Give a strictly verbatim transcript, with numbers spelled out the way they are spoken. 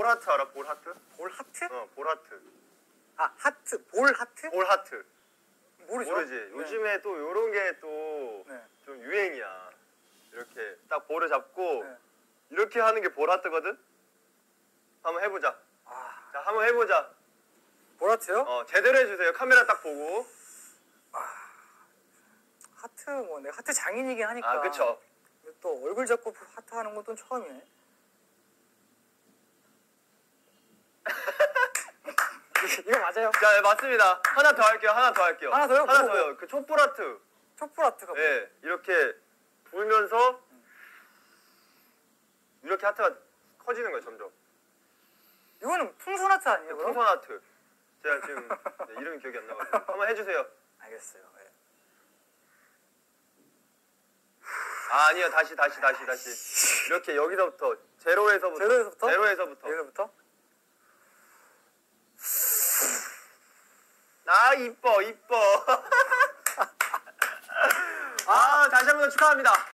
볼하트 알아? 볼하트? 볼하트? 어, 볼하트. 아, 하트. 볼하트? 볼하트. 모르죠? 모르지? 네. 요즘에 또 요런 게 또 좀 네. 유행이야. 이렇게 딱 볼을 잡고 네. 이렇게 하는 게 볼하트거든? 한번 해보자. 아, 자, 한번 해보자. 볼하트요? 어, 제대로 해주세요. 카메라 딱 보고. 하트, 뭐, 내가 하트 장인이긴 하니까. 아, 그쵸. 또 얼굴 잡고 하트 하는 것도 처음이네. 이거 맞아요? 자, 네, 맞습니다. 하나 더 할게요. 하나 더 할게요. 하나 더요? 하나 뭐, 더요. 그 촛불하트. 촛불하트가 뭐예요? 예, 이렇게 불면서 이렇게 하트가 커지는 거예요, 점점. 이거는 풍선하트 아니에요, 그럼? 풍선 하트. 제가 지금 네, 이름이 기억이 안 나가지고 한번 해주세요. 알겠어요. 예. 아, 아니요, 다시 다시 다시 다시. 이렇게 여기서부터 제로에서부터. 제로에서부터? 제로에서부터. 여기서부터? 아, 이뻐 이뻐. 아, 다시 한 번 축하합니다.